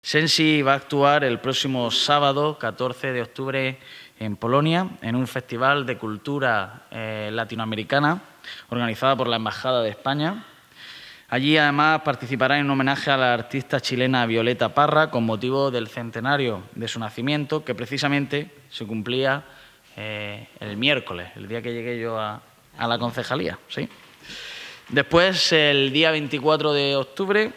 Sensi va a actuar el próximo sábado, 14 de octubre, en Polonia, en un festival de cultura latinoamericana organizada por la Embajada de España. Allí, además, participará en un homenaje a la artista chilena Violeta Parra con motivo del centenario de su nacimiento, que precisamente se cumplía el miércoles, el día que llegué yo a la concejalía. ¿Sí? Después, el día 24 de octubre,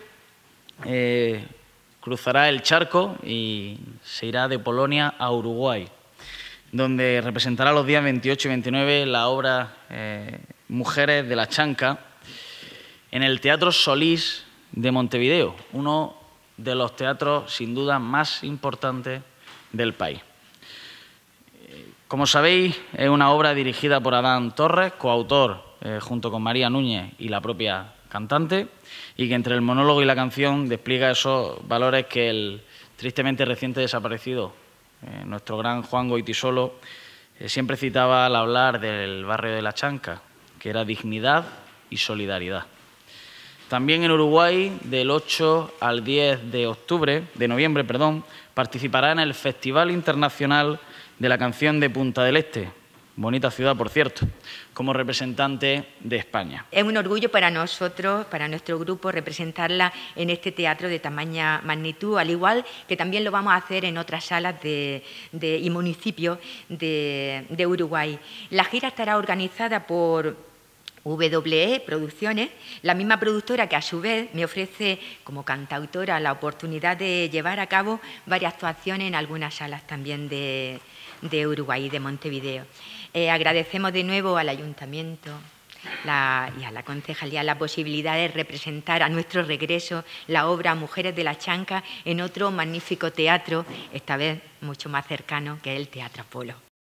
cruzará el charco y se irá de Polonia a Uruguay, donde representará los días 28 y 29 la obra Mujeres de la Chanca en el Teatro Solís de Montevideo, uno de los teatros sin duda más importantes del país. Como sabéis, es una obra dirigida por Adán Torres, coautor junto con María Núñez y la propia cantante, y que entre el monólogo y la canción despliega esos valores que el tristemente reciente desaparecido, nuestro gran Juan Goytisolo, siempre citaba al hablar del barrio de La Chanca, que era dignidad y solidaridad. También en Uruguay, del 8 al 10 de noviembre, participará en el Festival Internacional de la Canción de Punta del Este, bonita ciudad, por cierto, como representante de España. Es un orgullo para nosotros, para nuestro grupo, representarla en este teatro de tamaña magnitud, al igual que también lo vamos a hacer en otras salas y municipios de Uruguay. La gira estará organizada por WE Producciones, la misma productora que a su vez me ofrece como cantautora la oportunidad de llevar a cabo varias actuaciones en algunas salas también de Uruguay y de Montevideo. Agradecemos de nuevo al Ayuntamiento y a la Concejalía la posibilidad de representar a nuestro regreso la obra Mujeres de la Chanca en otro magnífico teatro, esta vez mucho más cercano, que es el Teatro Apolo.